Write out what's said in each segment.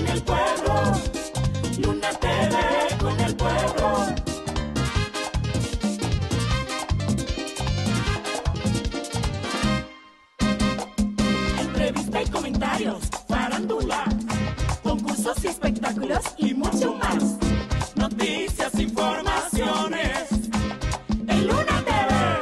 con el pueblo. Luna TV con el pueblo. Entrevista y comentarios, farándula, concursos y espectáculos y mucho más. Noticias, informaciones en Luna TV.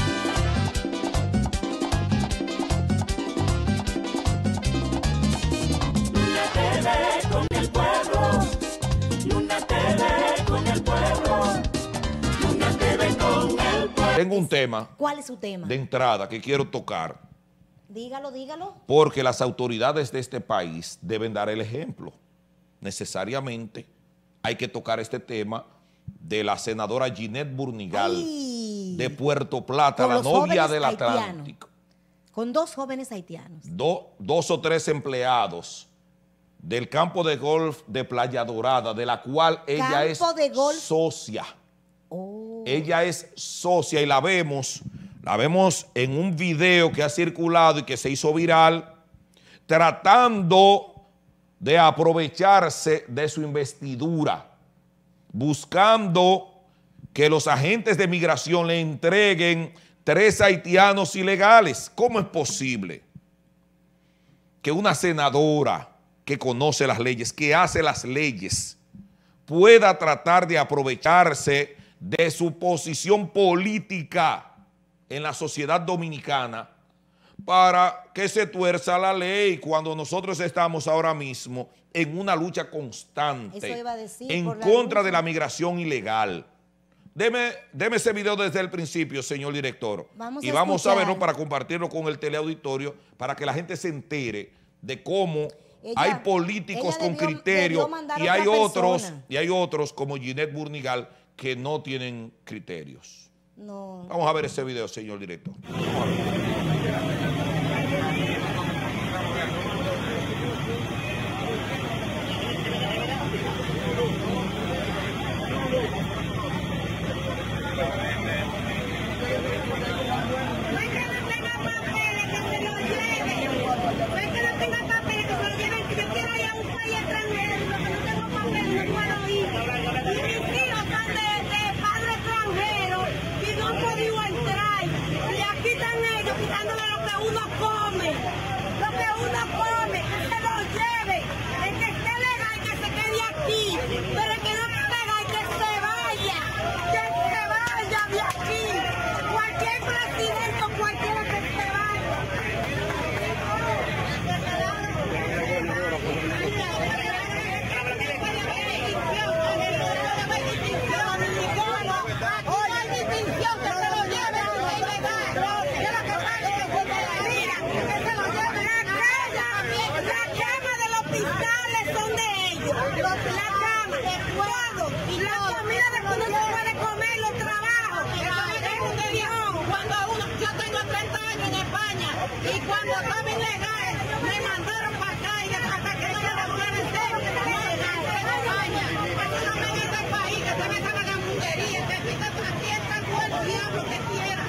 Luna TV con el pueblo. Luna TV con el pueblo. Luna TV con el pueblo. Tengo un tema. ¿Cuál es su tema? De entrada que quiero tocar. Dígalo, dígalo. Porque las autoridades de este país deben dar el ejemplo. Necesariamente hay que tocar este tema de la senadora Ginette Burnigal. Ay, de Puerto Plata, con la los novia jóvenes del haitianos. Atlántico. Con 2 jóvenes haitianos. Dos o tres empleados del campo de golf de Playa Dorada, de la cual ella es socia. Oh. Ella es socia y la vemos en un video que ha circulado y que se hizo viral, tratando de aprovecharse de su investidura, buscando que los agentes de migración le entreguen 3 haitianos ilegales. ¿Cómo es posible que una senadora que conoce las leyes, que hace las leyes, pueda tratar de aprovecharse de su posición política en la sociedad dominicana para que se tuerza la ley cuando nosotros estamos ahora mismo en una lucha constante en contra de la migración ilegal? Deme ese video desde el principio, señor director, y vamos a verlo para compartirlo con el teleauditorio para que la gente se entere de cómo hay políticos con criterio y hay otros como Ginette Burnigal que no tienen criterios. No. Vamos a ver ese video, señor director. Vamos a ver. Y cuando estaba ilegal, me mandaron para acá y hasta que no me devolvieron entero, que estaba ilegal en España. Perdóname en este país, que se me haga la mundería, que aquí está todo el diablo que quiera.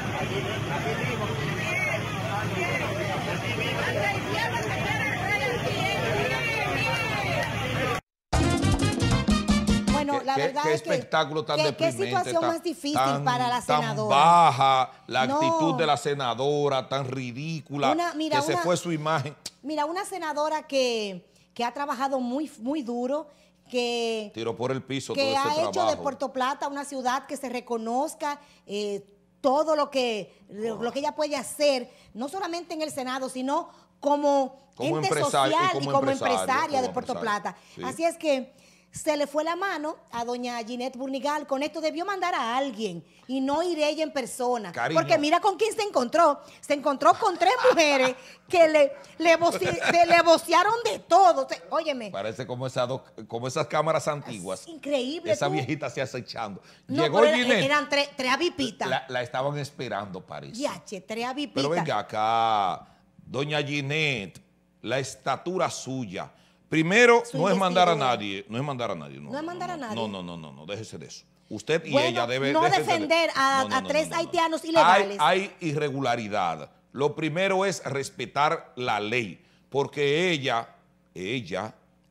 Bueno, la verdad ¿Qué es que espectáculo tan deprimente, qué situación más difícil para la senadora. Tan baja la actitud de la senadora, tan ridícula, que se fue su imagen. Mira, una senadora que ha trabajado muy duro, que tiró por el piso que todo ese ha trabajo. hecho de Puerto Plata una ciudad que se reconozca todo lo que ella puede hacer, no solamente en el Senado, sino como ente social y como empresaria de Puerto Plata. Sí. Así es que se le fue la mano a doña Ginette Burnigal. Con esto debió mandar a alguien y no ir ella en persona. Cariño. Porque mira con quién se encontró. Se encontró con 3 mujeres que le vocearon de todo. O sea, óyeme. Parece como esas cámaras antiguas. Es increíble. Esa viejita se acechando. No, llegó Ginette. Eran 3 avipitas. La estaban esperando, parece. Yache, 3 avipitas. Pero venga acá, doña Ginette, la estatura suya. Primero, no es mandar a nadie. No es mandar a nadie. No es mandar a nadie. No, déjese de eso. Usted y ella debe no defender a 3 haitianos ilegales. Hay irregularidad. Lo primero es respetar la ley, porque ella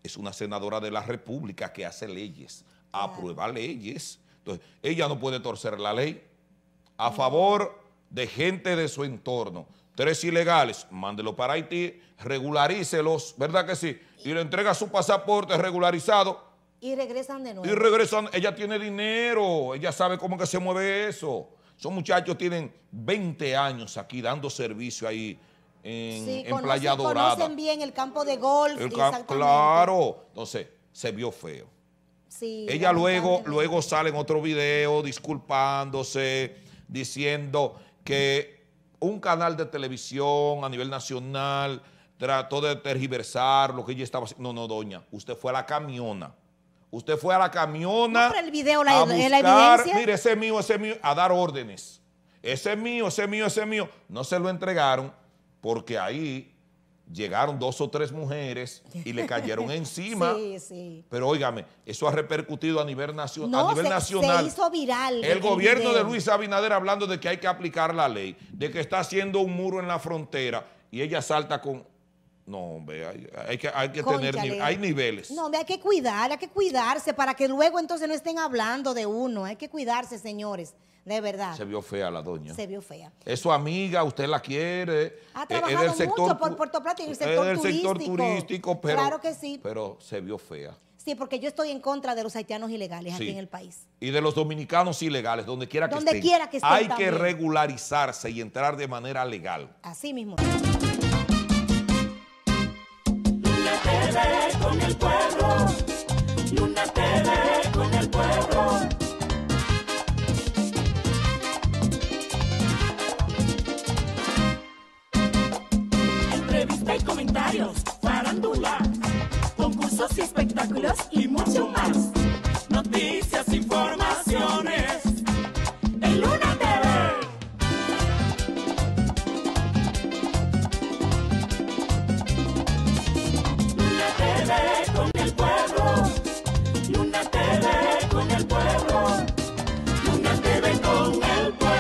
es una senadora de la República que hace leyes, aprueba leyes. Entonces, ella no puede torcer la ley a favor de gente de su entorno. 3 ilegales, mándelo para Haití, regularícelos, ¿verdad que sí? Y le entrega su pasaporte regularizado. Y regresan de nuevo. Y regresan, ella tiene dinero, ella sabe cómo que se mueve eso. Esos muchachos tienen 20 años aquí dando servicio ahí en Playa Dorada. Conocen bien el campo de golf. Claro, entonces se vio feo. Sí, ella luego sale en otro video disculpándose, diciendo que un canal de televisión a nivel nacional trató de tergiversar lo que ella estaba haciendo. No, doña, usted fue a la camiona. Usted fue a la camiona. No, pero el video, la evidencia. Mire, ese es mío, a dar órdenes. Ese es mío, ese es mío, ese es mío. No se lo entregaron porque ahí llegaron 2 o 3 mujeres y le cayeron encima. Sí, sí. Pero óigame, eso ha repercutido a nivel nacional. Se hizo viral. El gobierno de Luis Abinader hablando de que hay que aplicar la ley, de que está haciendo un muro en la frontera y ella salta con... No, hombre, hay que tener hay niveles. No, hombre, hay que cuidarse para que luego entonces no estén hablando de uno. Hay que cuidarse, señores, de verdad. Se vio fea la doña. Se vio fea. Es su amiga, usted la quiere. Ha trabajado mucho por Puerto Plata y en el sector turístico. Pero, claro que sí. Pero se vio fea. Sí, porque yo estoy en contra de los haitianos ilegales aquí en el país. Y de los dominicanos ilegales, donde quiera que estén. Hay que regularizarse y entrar de manera legal. Así mismo. Luna TV con el pueblo. Luna TV con el pueblo. Entrevista y comentarios, farándula, concursos y espectáculos y mucho más. Noticias,